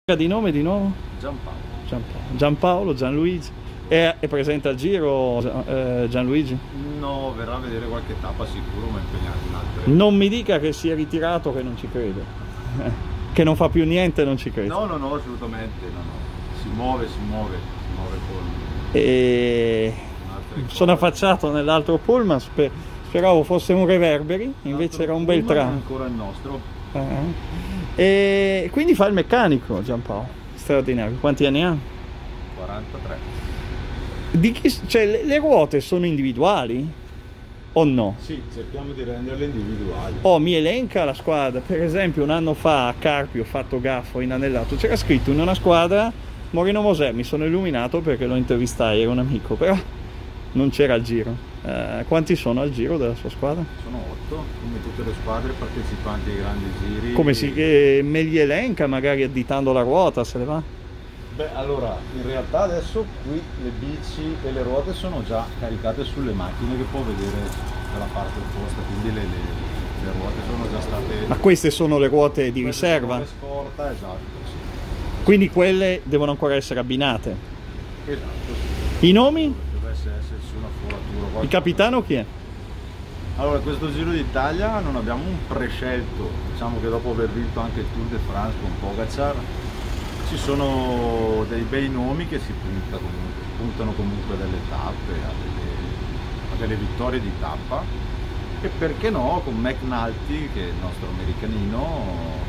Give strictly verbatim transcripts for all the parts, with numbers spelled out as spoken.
Di nome di nuovo? Giampaolo. Giampaolo, Giampaolo Gianluigi. È, è presente al giro eh, Gianluigi? No, verrà a vedere qualche tappa sicuro, ma è impegnato in altre. Non mi dica che si è ritirato, che non ci credo. Eh, che non fa più niente, non ci credo. No, no, no, assolutamente, no, no. Si muove, si muove, si muove con... E... sono affacciato nell'altro pullman, sper speravo fosse un Reverberi, invece era un Beltrame. È ancora il nostro. Uh-huh. E quindi fa il meccanico Giampaolo, straordinario. Quanti anni ha? quarantatré. Di chi, cioè, le, le ruote sono individuali o no? Sì, cerchiamo di renderle individuali. Oh, mi elenca la squadra. Per esempio un anno fa a Carpi ho fatto gaffo inanellato, c'era scritto in una squadra Moreno Mosè, mi sono illuminato perché lo intervistai, era un amico, però non c'era al giro. Eh, quanti sono al giro della sua squadra? Sono otto, come tutte le squadre partecipanti ai grandi giri. Come si eh, me li elenca, magari additando la ruota, se le va? Beh, allora, in realtà adesso qui le bici e le ruote sono già caricate sulle macchine che può vedere dalla parte opposta, quindi le, le, le ruote sono già state... Ma queste sono le ruote di queste riserva? sono le scorta, esatto, sì. Quindi quelle devono ancora essere abbinate? Esatto, sì. I nomi? Dovesse esserci una foratura. Il capitano chi è? Allora, questo Giro d'Italia non abbiamo un prescelto, diciamo che dopo aver vinto anche il Tour de France con Pogacar, ci sono dei bei nomi che si punta comunque, puntano comunque delle tappe, a delle, a delle vittorie di tappa, e perché no con McNulty, che è il nostro americanino,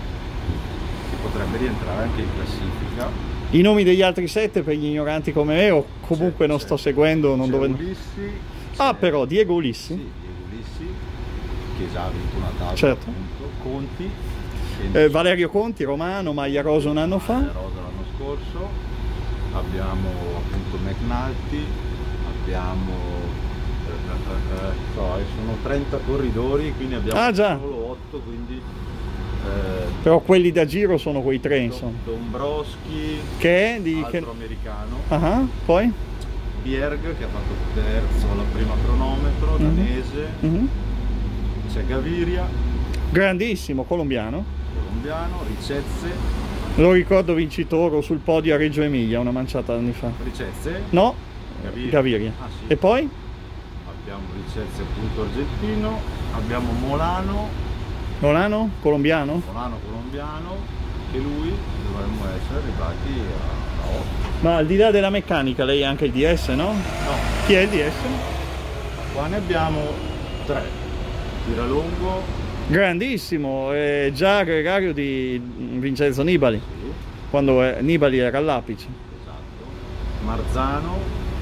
che potrebbe rientrare anche in classifica. I nomi degli altri sette per gli ignoranti come me, o comunque non sto seguendo, non dove... Ulissi, ah però, Diego Ulissi? Sì, Diego Ulissi, che già ha vinto una tappa, certo. Appunto. Conti, eh, Valerio Conti, romano, maglia rosa un anno fa. Maglia rosa l'anno scorso. Abbiamo appunto McNulty, abbiamo eh, eh, eh, so, sono trenta corridori, quindi abbiamo ah, già. solo otto, quindi eh, però quelli da giro sono quei tre, insomma. Dombrowski, che è di altro che... americano. Uh-huh. Poi Bjerg, che ha fatto terzo alla prima cronometro, mm-hmm. danese. Mm-hmm. C'è Gaviria, grandissimo, colombiano. colombiano, Ricezze. Lo ricordo vincitore sul podio a Reggio Emilia una manciata anni fa. Ricezze? No, Gaviria. Gaviria. Ah, sì. E poi? Abbiamo Ricezze appunto argentino, abbiamo Molano. Molano, colombiano? Molano colombiano, che lui dovremmo essere arrivati a, a otto. Ma al di là della meccanica lei ha anche il D S, no? No. Chi è il D S? Qua ne abbiamo tre. Tiralongo. Grandissimo, è già gregario di Vincenzo Nibali, Sì. quando è, Nibali era all'apice. Esatto. Marzano,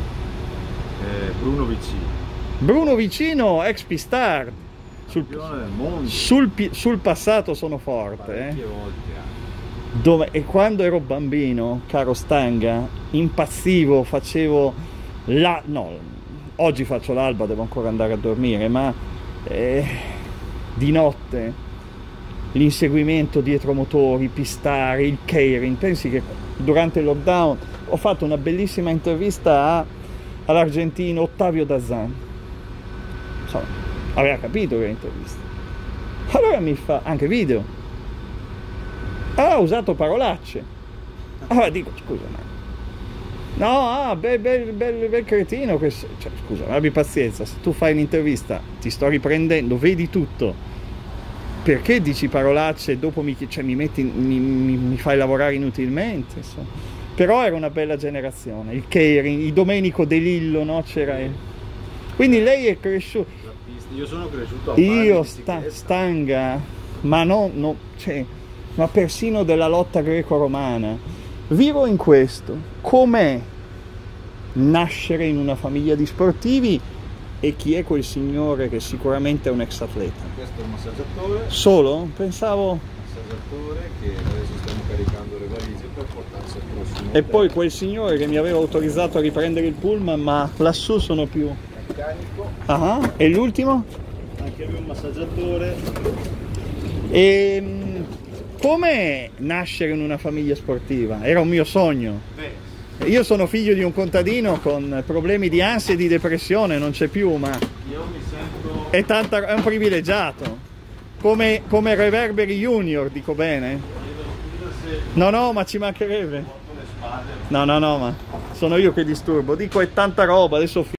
eh, Bruno Vicino. Bruno Vicino, ex Pistard. Sul, Del mondo. sul, sul passato sono forte. Parecchie Eh. volte anche. Dove, e quando ero bambino, caro Stanga, impazzivo, facevo la... no, oggi faccio l'alba, devo ancora andare a dormire, ma eh, di notte l'inseguimento dietro motori, pistari, il catering. Pensi che durante il lockdown ho fatto una bellissima intervista all'argentino Ottavio Dazan, insomma, aveva capito che era intervista, allora mi fa anche video. Ah, ha usato parolacce. Allora dico, scusa, ma... no, ah, bel, bel, bel, bel cretino che... cioè, scusa, abbi pazienza, se tu fai un'intervista, ti sto riprendendo, vedi tutto, perché dici parolacce e dopo mi, cioè, mi, metti, mi, mi, mi fai lavorare inutilmente, insomma. Però era una bella generazione, il catering, il Domenico De Lillo, no? C'era... Quindi lei è cresciuto... Io sono cresciuto a Io, sta, Stanga, ma no, no, cioè... ma persino della lotta greco-romana. Vivo in questo. Com'è nascere in una famiglia di sportivi e chi è quel signore che sicuramente è un ex atleta? Questo è un massaggiatore. Solo? Pensavo... massaggiatore che adesso stiamo caricando le valigie per portarsi al prossimo. E poi quel signore che mi aveva autorizzato a riprendere il pullman, ma lassù sono più... meccanico. Ah, e l'ultimo? Anche lui un massaggiatore. E... come nascere in una famiglia sportiva? Era un mio sogno. Beh, Io sono figlio di un contadino con problemi di ansia e di depressione, non c'è più, ma io mi sento... è, tanta, è un privilegiato. Come, come Reverberi Junior, dico bene? Chiedo scusa se No, no, ma ci mancherebbe. Porto le spalle. No, no, no, ma sono io che disturbo. Dico, è tanta roba, adesso